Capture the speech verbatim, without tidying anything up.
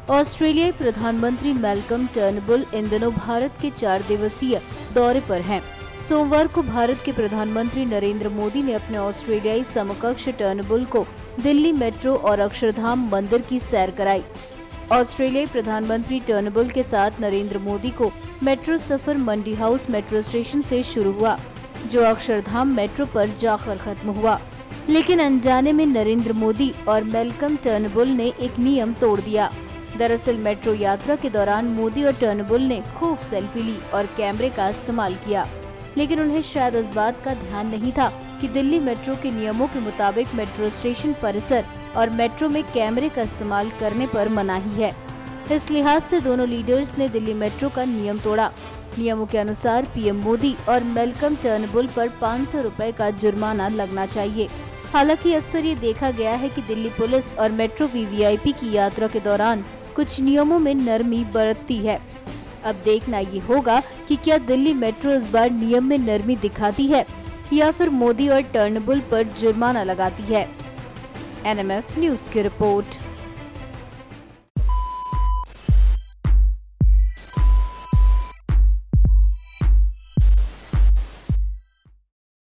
ऑस्ट्रेलियाई प्रधानमंत्री Malcolm Turnbull इन दिनों भारत के चार दिवसीय दौरे पर हैं। सोमवार को भारत के प्रधानमंत्री नरेंद्र मोदी ने अपने ऑस्ट्रेलियाई समकक्ष टर्नबुल को दिल्ली मेट्रो और अक्षरधाम मंदिर की सैर कराई। ऑस्ट्रेलियाई प्रधानमंत्री टर्नबुल के साथ नरेंद्र मोदी को मेट्रो सफर मंडी हाउस मेट्रो स्टेशन से शुरू हुआ, जो अक्षरधाम मेट्रो पर जाकर खत्म हुआ। लेकिन अनजाने में नरेंद्र मोदी और मैल्कम टर्नबुल ने एक नियम तोड़ दिया। दरअसल मेट्रो यात्रा के दौरान मोदी और टर्नबुल ने खूब सेल्फी ली और कैमरे का इस्तेमाल किया, लेकिन उन्हें शायद इस बात का ध्यान नहीं था कि दिल्ली मेट्रो के नियमों के मुताबिक मेट्रो स्टेशन परिसर और मेट्रो में कैमरे का इस्तेमाल करने पर मनाही है। इस लिहाज से दोनों लीडर्स ने दिल्ली मेट्रो का नियम तोड़ा। नियमों के अनुसार पीएम मोदी और मैल्कम टर्नबुल पर पाँच सौ रुपए का जुर्माना लगना चाहिए। हालांकि अक्सर ये देखा गया है कि दिल्ली पुलिस और मेट्रो वीवीआईपी की यात्रा के दौरान कुछ नियमों में नरमी बरतती है। अब देखना ये होगा कि क्या दिल्ली मेट्रो इस बार नियम में नरमी दिखाती है या फिर मोदी और टर्नबुल पर जुर्माना लगाती है। एनएमएफ न्यूज की रिपोर्ट।